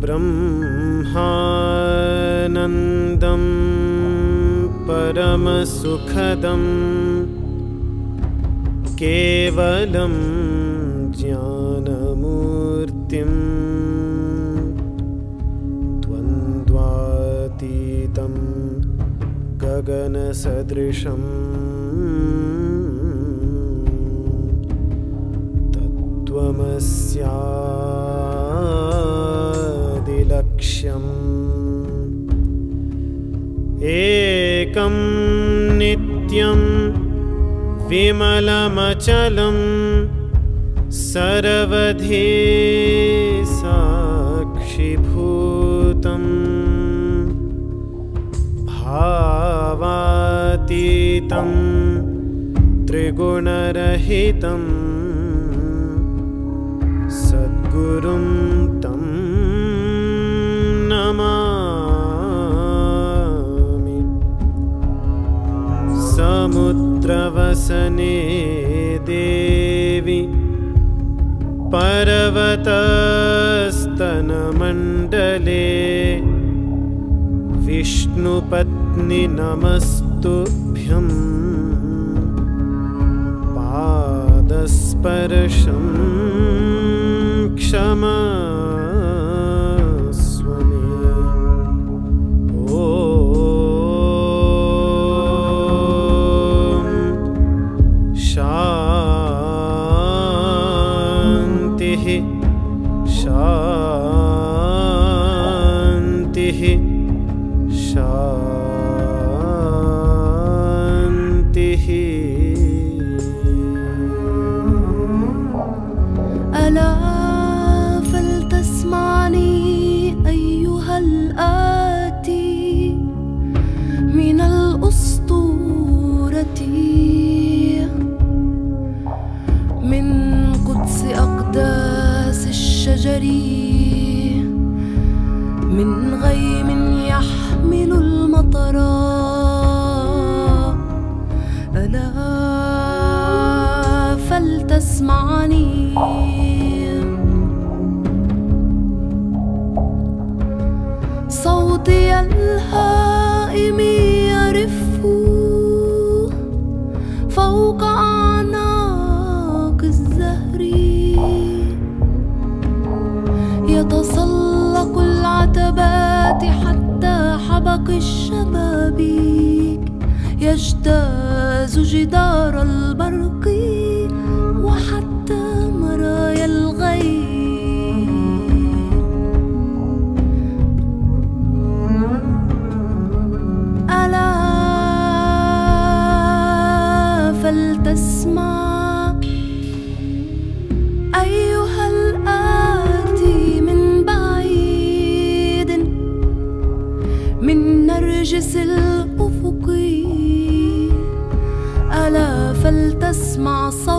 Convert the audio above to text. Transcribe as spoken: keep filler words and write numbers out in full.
ब्रह्मानन्दं परमसुखदं केवलं ज्ञानमूर्तिं द्वन्द्वातीतं गगनसदृशं तत्त्वमस्यादिलक्ष्यम् एकं नित्यं विमलमचलं सर्वधी साक्षिभूतं भावातीतं त्रिगुणरहितं सद्गुरुं तं नमामि। समुद्रवसने देवी पर्वतस्तनमण्डले विष्णुपत्नि नमस्तुभ्यं पादस्पर्शं क्षमस्व मे। ॐ शान्तिः शान्तिः शान्तिः। ألا فلتسمعني أيها الآتي من الأسطورة، من قدس أقداس الشجر، من غيم يحمل المطر. ألا فلتسمعني صوتي الهائم يرف فوق أعناق الزهر، يتسلق العتبات حتى حبق الشبابيك، يجتاز جدار البرق وحتى مرايا الغيب. ألا فلتسمع أيها الآتي من بعيد، من نرجس الأفق. ألا فلتسمع صوت